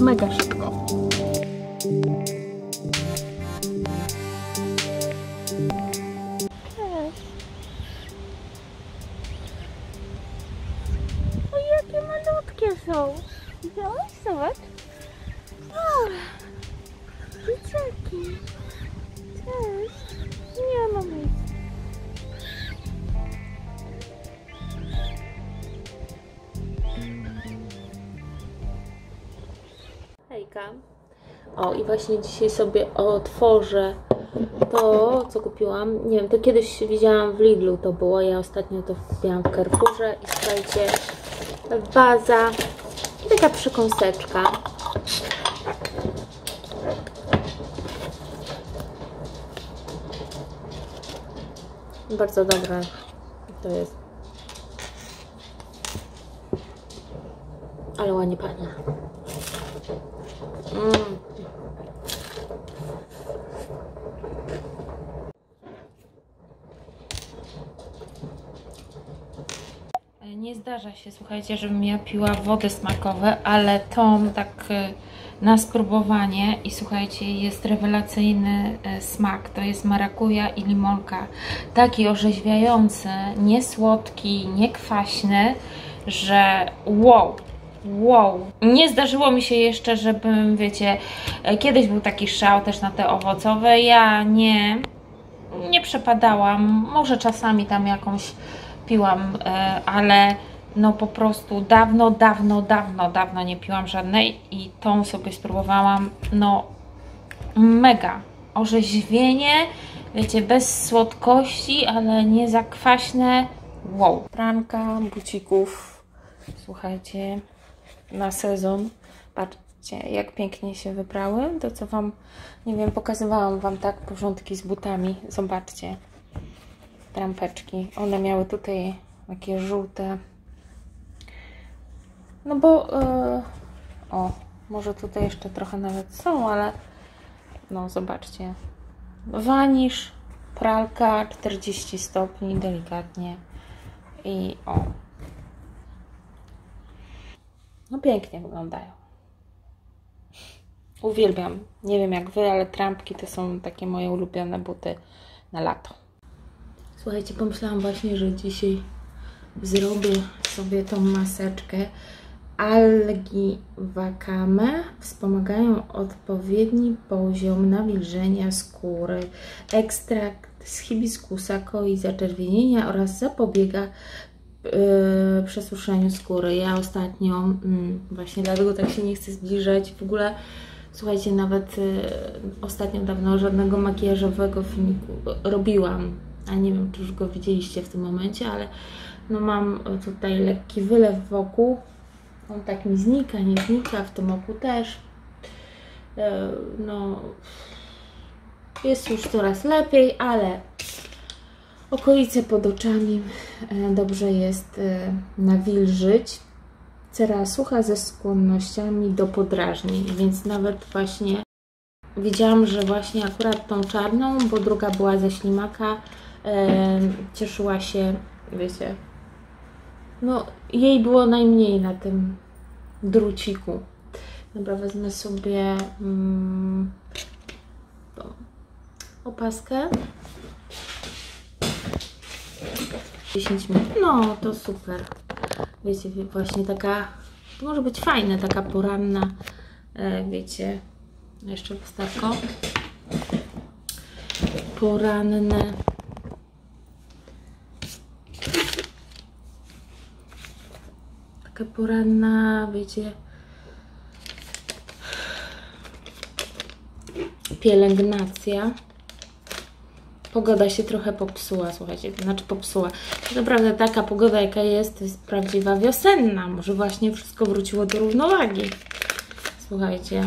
mega szybko. O, jakie malutkie są. Widziałeś? Zobacz. O, dzieciaki. Cześć. Nie ma miejsca. Hejka. O, i właśnie dzisiaj sobie otworzę to, co kupiłam. Nie wiem, to kiedyś widziałam w Lidlu, to było. Ja ostatnio to kupiłam w Carrefourze. I słuchajcie, waza i taka przekąseczka. Bardzo dobre to jest. Ale ładnie pachnie. Nie zdarza się, słuchajcie, żebym ja piła wody smakowe, ale tą tak na spróbowanie i słuchajcie, jest rewelacyjny smak. To jest marakuja i limonka. Taki orzeźwiający, nie słodki, nie kwaśny, że wow. Wow, nie zdarzyło mi się jeszcze, żebym, wiecie, kiedyś był taki szał też na te owocowe, ja nie przepadałam, może czasami tam jakąś piłam, ale no po prostu dawno nie piłam żadnej i tą sobie spróbowałam, no mega, orzeźwienie, wiecie, bez słodkości, ale nie za kwaśne, wow. Pranka bucików, słuchajcie, na sezon. Patrzcie, jak pięknie się wybrały. To, co Wam, nie wiem, pokazywałam Wam tak porządki z butami. Zobaczcie. Trampeczki. One miały tutaj takie żółte. No bo o, może tutaj jeszcze trochę nawet są, ale no zobaczcie. Wanisz, pralka, 40 stopni, delikatnie. I o. No pięknie wyglądają. Uwielbiam. Nie wiem jak Wy, ale trampki to są takie moje ulubione buty na lato. Słuchajcie, pomyślałam właśnie, że dzisiaj zrobię sobie tą maseczkę. Algi wakame wspomagają odpowiedni poziom nawilżenia skóry. Ekstrakt z hibiskusa koi zaczerwienienia oraz zapobiega przesuszeniu skóry. Ja ostatnio właśnie dlatego tak się nie chcę zbliżać. W ogóle słuchajcie, nawet ostatnio dawno żadnego makijażowego filmiku robiłam, a nie wiem, czy już go widzieliście w tym momencie, ale no mam tutaj lekki wylew wokół. On tak mi znika, nie znika, w tym oku też. No jest już coraz lepiej, ale okolice pod oczami dobrze jest nawilżyć. Cera sucha ze skłonnościami do podrażnień, więc nawet właśnie widziałam, że właśnie akurat tą czarną, bo druga była ze ślimaka, cieszyła się, wiecie, no jej było najmniej na tym druciku. Dobra, wezmę sobie tą opaskę. 10 minut. No, to super. Wiecie, właśnie taka, to może być fajna, taka poranna, wiecie, jeszcze wstawko. Poranne. Taka poranna, wiecie, pielęgnacja. Pogoda się trochę popsuła, słuchajcie, to znaczy popsuła. To naprawdę taka pogoda, jaka jest, to jest prawdziwa wiosenna. Może właśnie wszystko wróciło do równowagi. Słuchajcie.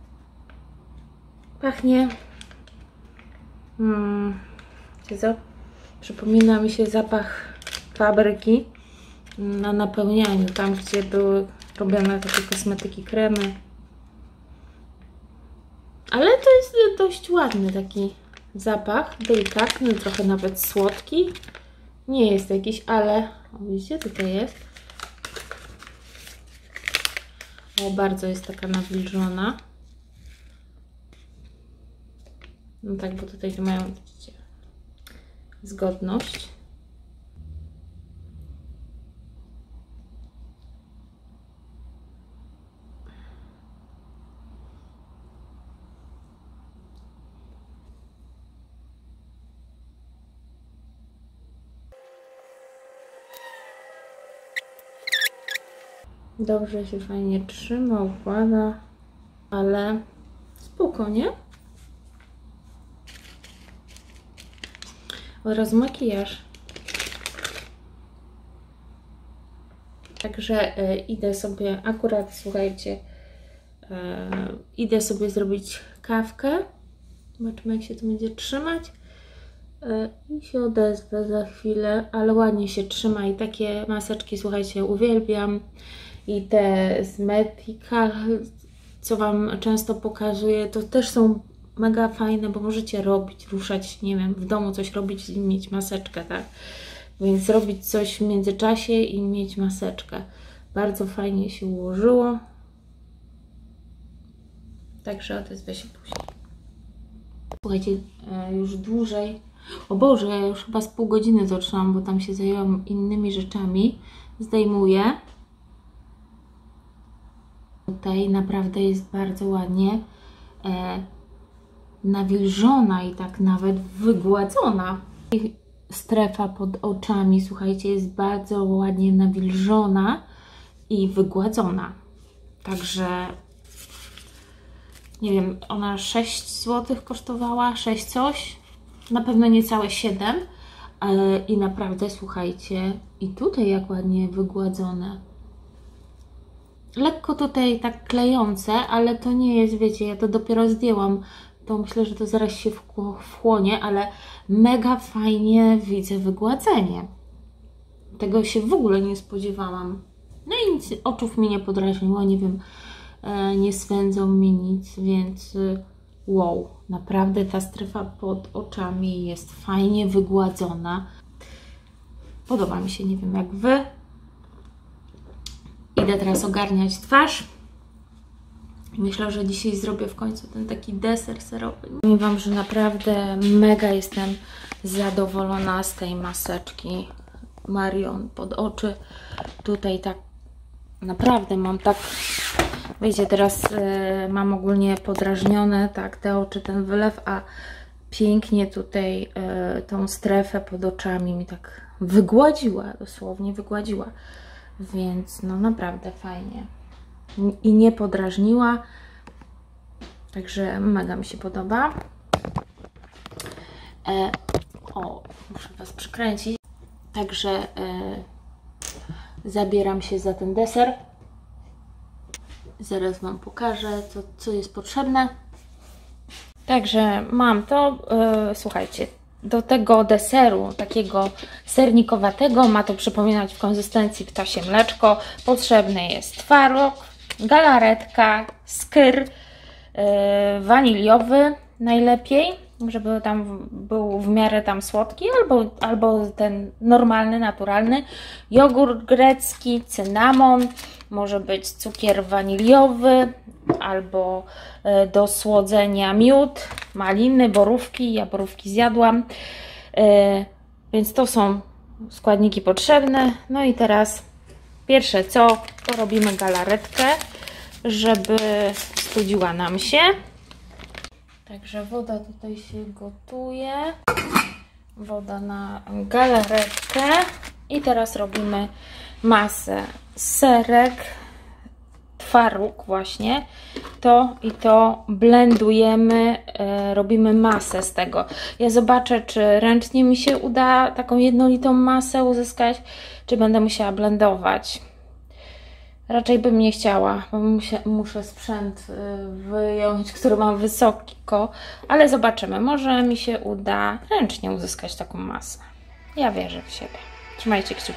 Pachnie. Co? Przypomina mi się zapach fabryki na napełnianiu, tam gdzie były robione takie kosmetyki, kremy. Ale to jest dość ładny taki zapach, delikatny, trochę nawet słodki. Nie jest jakiś, ale o, widzicie, tutaj jest. O, bardzo jest taka nawilżona. No tak, bo tutaj to mają, widzicie, zgodność. Dobrze się fajnie trzyma, układa, ale spoko, nie? Oraz makijaż. Także idę sobie, akurat słuchajcie, idę sobie zrobić kawkę. Zobaczymy, jak się to będzie trzymać. I się odezwę za chwilę, ale ładnie się trzyma i takie maseczki, słuchajcie, uwielbiam. I te z Medical, co Wam często pokazuję, to też są mega fajne, bo możecie robić, ruszać, nie wiem, w domu coś robić i mieć maseczkę, tak? Więc zrobić coś w międzyczasie i mieć maseczkę. Bardzo fajnie się ułożyło. Także odezwę się później. Słuchajcie, już dłużej, o Boże, ja już chyba z pół godziny zaczęłam, bo tam się zajęłam innymi rzeczami. Zdejmuję. Tutaj naprawdę jest bardzo ładnie nawilżona i tak nawet wygładzona. Strefa pod oczami, słuchajcie, jest bardzo ładnie nawilżona i wygładzona. Także nie wiem, ona 6 zł kosztowała, 6 coś, na pewno niecałe 7. I naprawdę, słuchajcie, i tutaj jak ładnie wygładzone. Lekko tutaj tak klejące, ale to nie jest, wiecie, ja to dopiero zdjęłam, to myślę, że to zaraz się wchłonie, ale mega fajnie widzę wygładzenie. Tego się w ogóle nie spodziewałam. No i nic, oczów mi nie podrażniło, nie wiem, nie swędzą mi nic, więc wow, naprawdę ta strefa pod oczami jest fajnie wygładzona. Podoba mi się, nie wiem jak Wy. Idę teraz ogarniać twarz. Myślę, że dzisiaj zrobię w końcu ten taki deser serowy. Powiem Wam, że naprawdę mega jestem zadowolona z tej maseczki Marion pod oczy. Tutaj tak naprawdę mam tak, wiecie, teraz mam ogólnie podrażnione tak te oczy, ten wylew, a pięknie tutaj tą strefę pod oczami mi tak wygładziła, dosłownie wygładziła. Więc no naprawdę fajnie. I nie podrażniła. Także mega mi się podoba. O, muszę Was przykręcić. Także zabieram się za ten deser. Zaraz Wam pokażę, co jest potrzebne. Także mam to. Słuchajcie, do tego deseru, takiego sernikowatego, ma to przypominać w konsystencji ptasie mleczko. Potrzebny jest twaróg, galaretka, skyr waniliowy najlepiej, żeby tam był w miarę tam słodki, albo ten normalny, naturalny, jogurt grecki, cynamon, może być cukier waniliowy, albo do słodzenia miód, maliny, borówki. Ja borówki zjadłam, więc to są składniki potrzebne. No i teraz pierwsze co, to robimy galaretkę, żeby studziła nam się. Także woda tutaj się gotuje, woda na galaretkę i teraz robimy masę, serek, twaróg właśnie, to i to blendujemy, robimy masę z tego. Ja zobaczę, czy ręcznie mi się uda taką jednolitą masę uzyskać, czy będę musiała blendować. Raczej bym nie chciała, bo muszę sprzęt wyjąć, który mam wysoko, ale zobaczymy. Może mi się uda ręcznie uzyskać taką masę. Ja wierzę w siebie. Trzymajcie kciuki.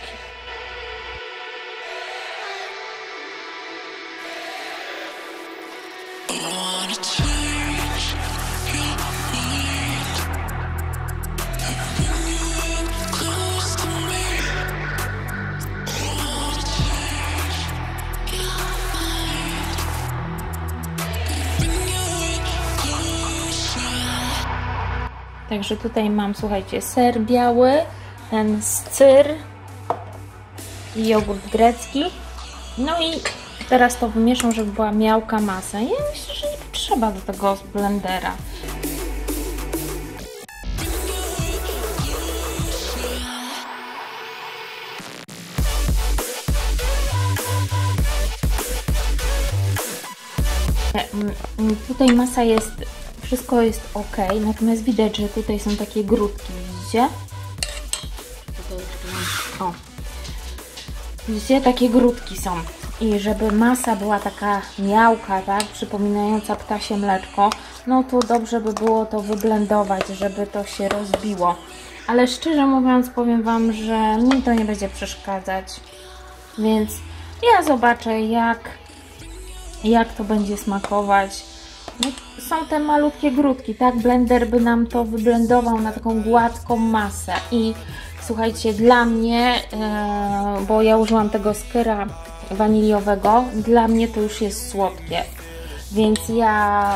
Także tutaj mam, słuchajcie, ser biały, ten syr i jogurt grecki. No i teraz to wymieszam, żeby była miałka masa. Ja myślę, że nie potrzeba do tego blendera. Tutaj masa jest, wszystko jest ok, natomiast widać, że tutaj są takie grudki, widzicie? O. Widzicie, takie grudki są. I żeby masa była taka miałka, tak, przypominająca ptasie mleczko, no to dobrze by było to wyblendować, żeby to się rozbiło. Ale szczerze mówiąc, powiem Wam, że mi to nie będzie przeszkadzać. Więc ja zobaczę, jak to będzie smakować. No, są te malutkie grudki, tak? Blender by nam to wyblendował na taką gładką masę. I słuchajcie, dla mnie, bo ja użyłam tego skyra waniliowego, dla mnie to już jest słodkie. Więc ja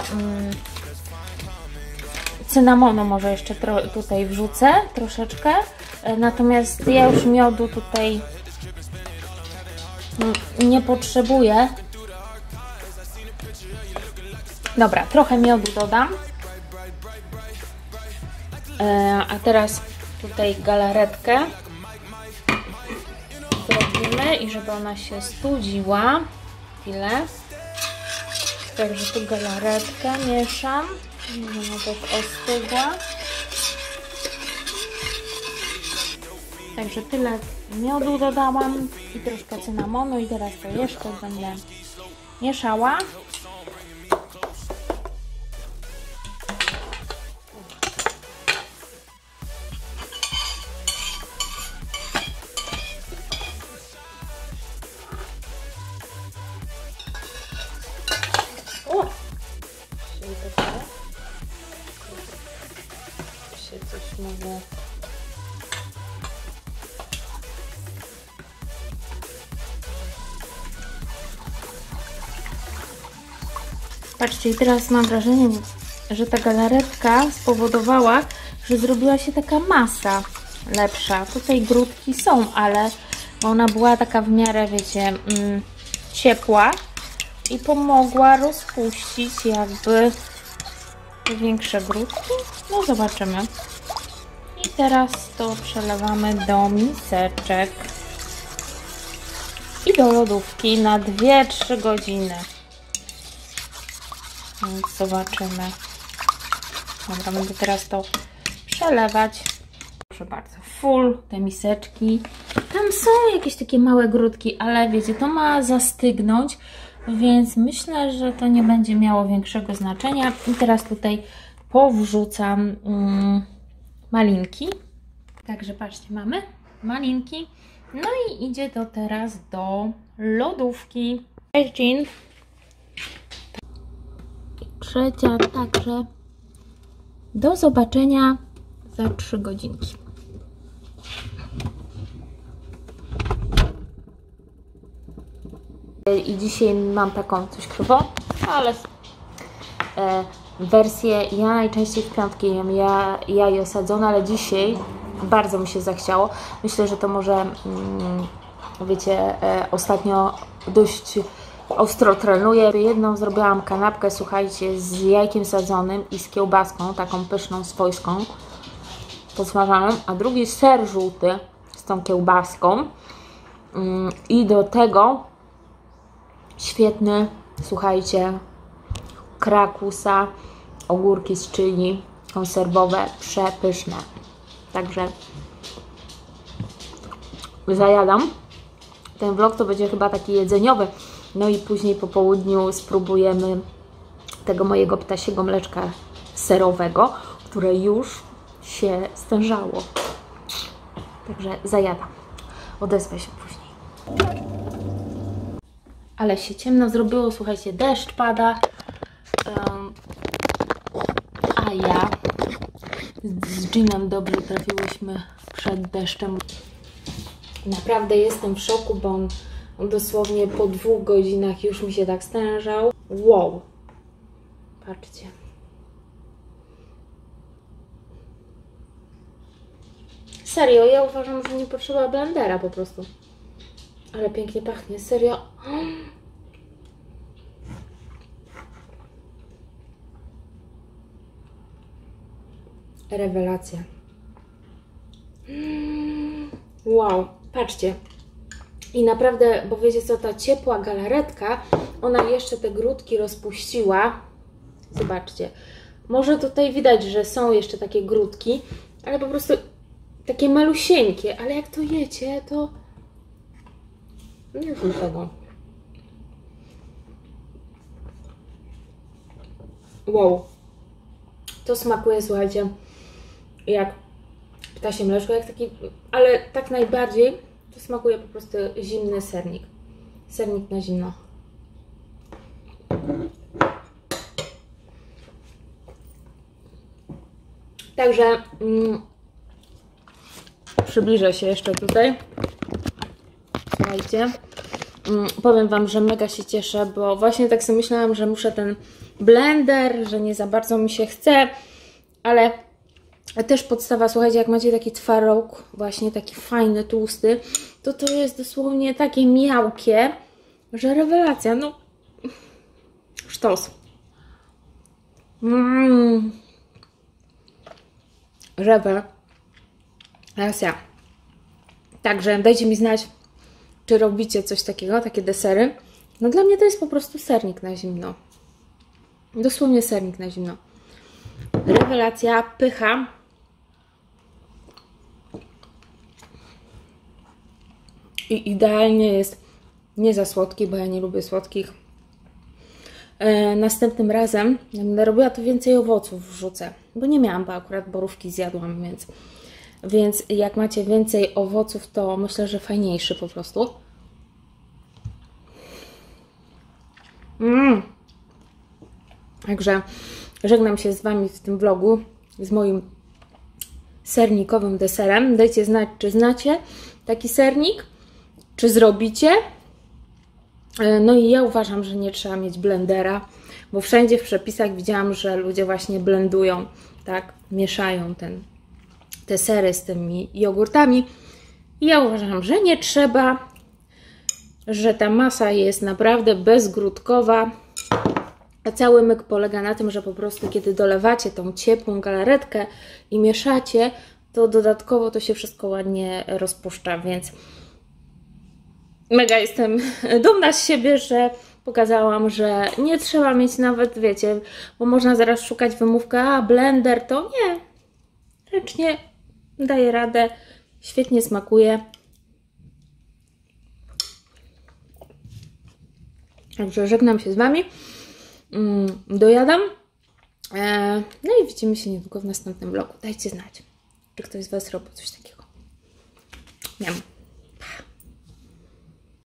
cynamonu może jeszcze tutaj wrzucę troszeczkę. Natomiast ja już miodu tutaj nie potrzebuję. Dobra, trochę miodu dodam. A teraz tutaj galaretkę zrobimy i żeby ona się studziła. Chwilę. Także tu galaretkę mieszam, żeby ona też ostygła. Także tyle miodu dodałam i troszkę cynamonu i teraz to jeszcze będę mieszała. Coś mogę. Patrzcie, i teraz mam wrażenie, że ta galaretka spowodowała, że zrobiła się taka masa lepsza. Tutaj grudki są, ale ona była taka w miarę, wiecie, ciepła i pomogła rozpuścić jakby większe grudki. No zobaczymy. I teraz to przelewamy do miseczek i do lodówki na 2-3 godziny. Więc zobaczymy. Dobra, będę teraz to przelewać. Proszę bardzo, full te miseczki. Tam są jakieś takie małe grudki, ale wiecie, to ma zastygnąć, więc myślę, że to nie będzie miało większego znaczenia. I teraz tutaj powrzucam malinki. Także patrzcie, mamy malinki. No i idzie to teraz do lodówki. Cześć, Jean. Trzecia, także do zobaczenia za 3 godzinki. I dzisiaj mam taką coś krzywo, ale wersję, ja najczęściej w piątki jem jajo sadzone, ale dzisiaj bardzo mi się zachciało. Myślę, że to może, wiecie, ostatnio dość ostro trenuję. Jedną zrobiłam kanapkę, słuchajcie, z jajkiem sadzonym i z kiełbaską, taką pyszną swojską, podsmażaną, a drugi ser żółty z tą kiełbaską i do tego świetny, słuchajcie, krakusa, ogórki z chili konserwowe, przepyszne. Także zajadam. Ten vlog to będzie chyba taki jedzeniowy. No i później po południu spróbujemy tego mojego ptasiego mleczka serowego, które już się stężało. Także zajadam. Odezwę się później. Ale się ciemno zrobiło, słuchajcie, deszcz pada. A ja z Jeanem dobrze trafiłyśmy przed deszczem. Naprawdę jestem w szoku, bo on dosłownie po 2 godzinach już mi się tak stężał. Wow! Patrzcie. Serio, ja uważam, że nie potrzeba blendera po prostu. Ale pięknie pachnie, serio. Rewelacja. Wow, patrzcie. I naprawdę, bo wiecie co, ta ciepła galaretka, ona jeszcze te grudki rozpuściła. Zobaczcie. Może tutaj widać, że są jeszcze takie grudki, ale po prostu takie malusieńkie. Ale jak to jecie, to nie wiem tego. Wow. To smakuje, słuchajcie, jak ptasie mleczko, jak taki, ale tak najbardziej to smakuje po prostu zimny sernik. Sernik na zimno. Także przybliżę się jeszcze tutaj. Słuchajcie, powiem Wam, że mega się cieszę, bo właśnie tak sobie myślałam, że muszę ten blender, że nie za bardzo mi się chce, ale też podstawa, słuchajcie, jak macie taki twaróg, właśnie taki fajny, tłusty, to jest dosłownie takie miałkie, że rewelacja, no sztos. Rewelacja. Także dajcie mi znać, czy robicie coś takiego, takie desery. No dla mnie to jest po prostu sernik na zimno. Dosłownie sernik na zimno. Rewelacja, pycha. I idealnie jest nie za słodki, bo ja nie lubię słodkich. Następnym razem, jak będę robiła, to więcej owoców wrzucę. Bo nie miałam, bo akurat borówki zjadłam, więc jak macie więcej owoców, to myślę, że fajniejszy po prostu. Także żegnam się z Wami w tym vlogu z moim sernikowym deserem. Dajcie znać, czy znacie taki sernik, czy zrobicie. No i ja uważam, że nie trzeba mieć blendera, bo wszędzie w przepisach widziałam, że ludzie właśnie blendują, tak, mieszają te sery z tymi jogurtami. I ja uważam, że nie trzeba, że ta masa jest naprawdę bezgrudkowa. A cały myk polega na tym, że po prostu kiedy dolewacie tą ciepłą galaretkę i mieszacie, to dodatkowo to się wszystko ładnie rozpuszcza, więc mega jestem dumna z siebie, że pokazałam, że nie trzeba mieć nawet, wiecie, bo można zaraz szukać wymówka, a blender to nie. Ręcznie daje radę, świetnie smakuje. Także żegnam się z Wami. Dojadam. No i widzimy się niedługo w następnym vlogu. Dajcie znać, czy ktoś z Was robił coś takiego. Nie wiem.